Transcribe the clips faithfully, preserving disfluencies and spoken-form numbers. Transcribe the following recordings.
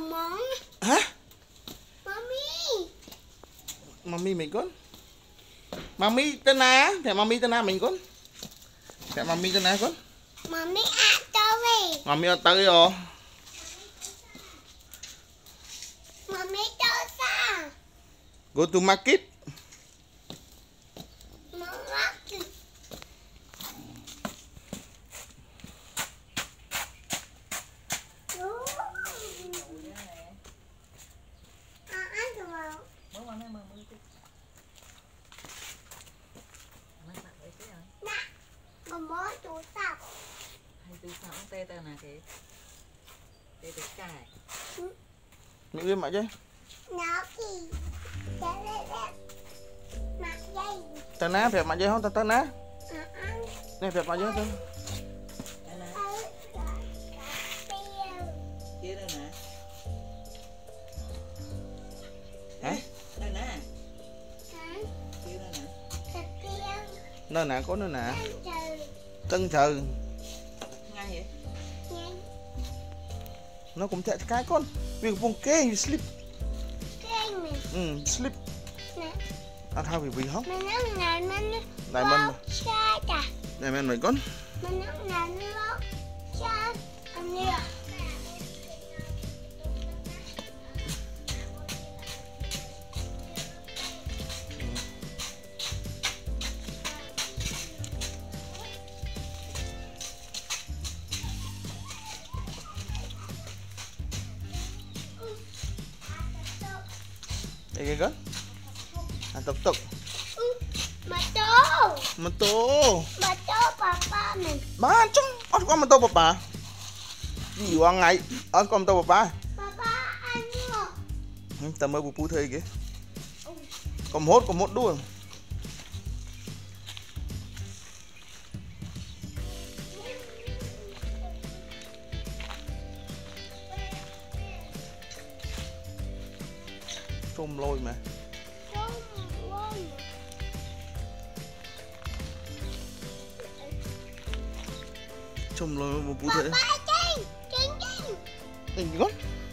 món. Hả? Mami. Mami mình con. Mami tên na, thẻ mami tên na mình con. Thẻ mami tên na con. Mami ăn tới. Mami ở tới rồi. Mami tới sao? Go to market. Bố chú sao? Hay chú sao tê tê nè kì. Tê tê cài. Mẹ ơi mẹ chứ. Nó kì. Mặt dây. Tên na phẹp mẹ chứ không tên na. Nè phẹp mẹ chứ tên. Kia đây nè. Hả? Đây nè. Kia đây nè. Nơi nè có nơi nè. Tân trừ. Ngay vậy? Nó cũng chạy cái con. Vì vùng kê you sleep. Ừ, sleep. Ăn thao vì vì không? Này mình. Này mình mình con. Đây cái con. À tục tục. Mà tô. Mà tô. Mà tô papa mình. Ba chung. Ăn con mà tô papa. Gì qua ngày. Ăn con tô papa. Papa ăn chưa? Tầm mới bù bù thầy kìa. Còn hốt còn hốt đuôi. Trôm lôi mà. Trôm lôi một bú thế. Đừng con.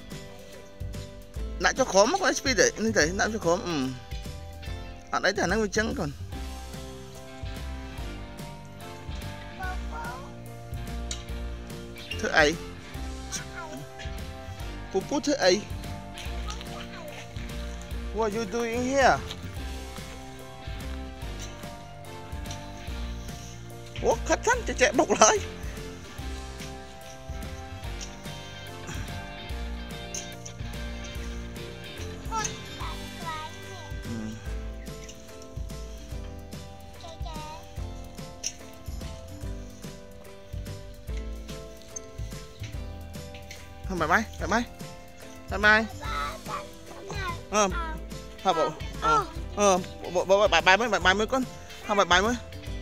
Nãy cho khó mà có ét pê đấy, như thế, nãy cho khó. Ừ. Ở đấy khả năng bị trắng còn. Thứ ấy. Bú bú thứ ấy. What are you doing here? Ủa, khách khách chạy chạy bọc lại. Không, bye bye, bye bye. Bye bye. Ờ. Hả bộ. Ờ. Ờ, bộ bộ bye bye mới bye bye mới con. Không bye bye mới.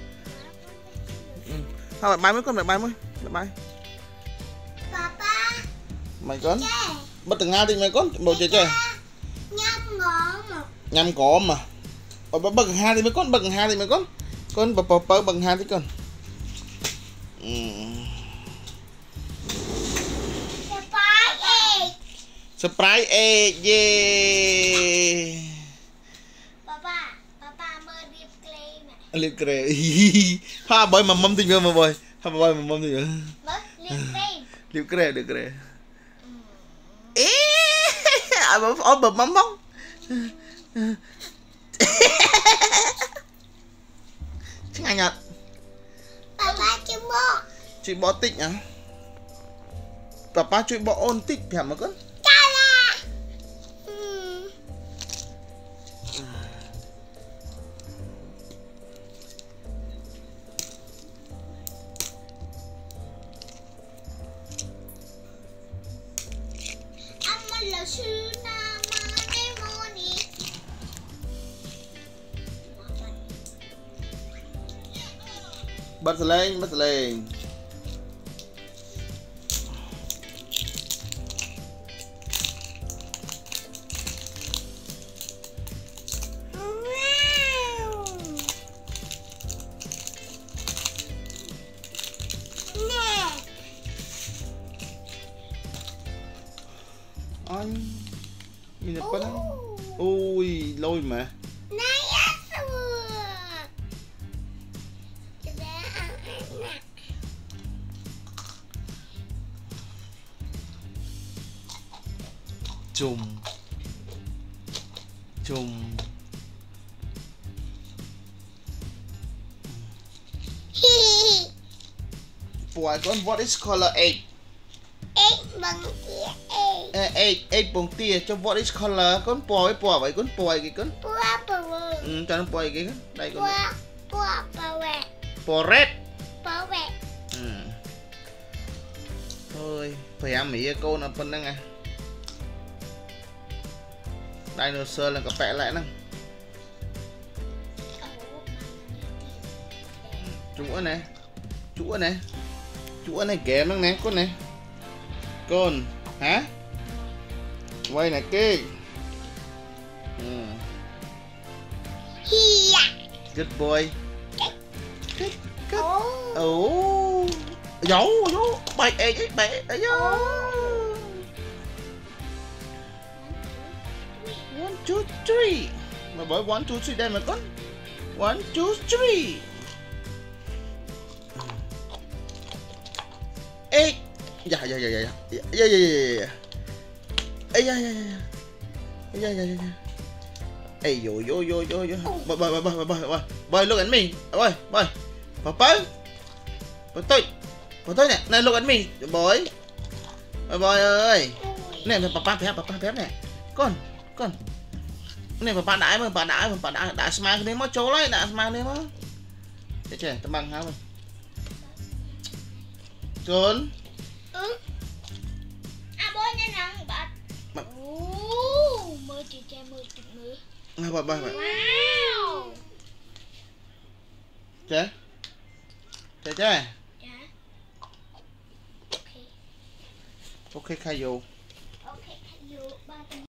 Ừ. Không bye bye mới con, bye bye mới. Bye bye. Papa. Mày con. Bắt từng Nga đi mày con, đồ chơi chơi. Nhâm ngon mà. Nhâm có mà. Bà bà bằng hai thì mấy con, bằng hai thì mấy con. Con bà bà bà bằng hai thì con. Ừ. Surprise egg, yeah. Papa, papa mơ điệp clay nè. Liệp clay. Ha bơi mà mâm tình mà bơi. Ha bơi mà mâm tình. Bớt liệp clay. Liệp clay, liệp clay. Ê, à bấm ôm bấm mắm không? Chứ anh ạ. Papa chưa bỏ. Chị bỏ tích à? Papa chị bỏ ôn tích phải mà con. Bật lên, bật lên. anh mình là phân ui lôi mà này á xưa cho bé ăn ăn nè chùm chùm boy con what is color egg egg bằng kia egg egg egg bông tia cho what is color con boy boy vậy con boy cái con bua bua ừ, cho nó boy cái đây con bua bua bua vẹt boy red bua vẹt ừ. Thôi phải ăn mỹ cô là phân năng à dinosaur là có vẽ lại nè chúa này chúa này chúa này kém lắm nè con này con hả quay này kê ừ. Good boy good good oh dấu dấu bay ấy ấy bay ấy one two three mà bởi one two three đây mà con one two three ê dạ dạ dạ dạ dạ dạ dạ dạ ê dạ dạ dạ dạ dạ dạ ê yo yo yo yo yo bye bye bye bye bye bye bye look at me bye bye papa papa papa nè này look at me boy boy boy ơi nè papa phép papa phép nè con con này papa đãi mà papa đãi papa đãi đãi smile cái đấy mà chỗ lấy đãi smile đấy mà chết chết tao bằng hả mày con ừ à bố nha nè bạn bạn ô mơ chị trai mơ chị mơ à bà bà bà wow chết chết chết dạ ok ok khai vô ok khai vô ba